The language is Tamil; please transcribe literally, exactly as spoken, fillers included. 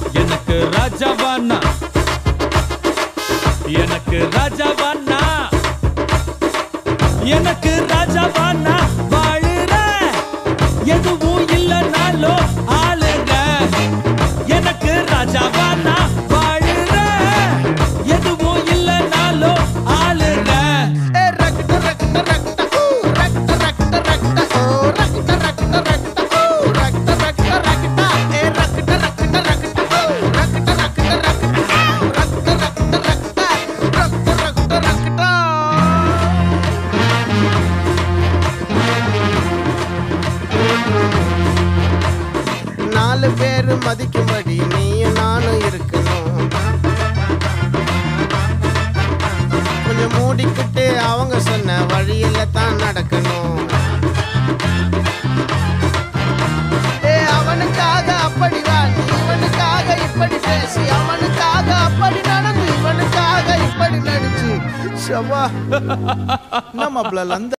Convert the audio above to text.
எனக்கு ராஜாவானா எனக்கு ராஜாவானா எனக்கு ராஜாவானா வாழுற எதுவும் இல்லனாலோ ஆளுங்க எனக்கு ராஜாவானா வாழுற எதுவும் இல்லனாலோ ஆளுங்க நாலு பேரு மதிக்கும்படி நீயும் நானும் இருக்கணும். கொஞ்சம் மூடிக்கிட்டு அவங்க சொன்ன வழியில தான் நடக்கணும். ஏ அவனுக்காக அப்படி வாழ், இவனுக்காக இப்படி பேசி, அவனுக்காக அப்படி நடந்து, இவனுக்காக இப்படி நடிச்சு. ஷவா நம்ம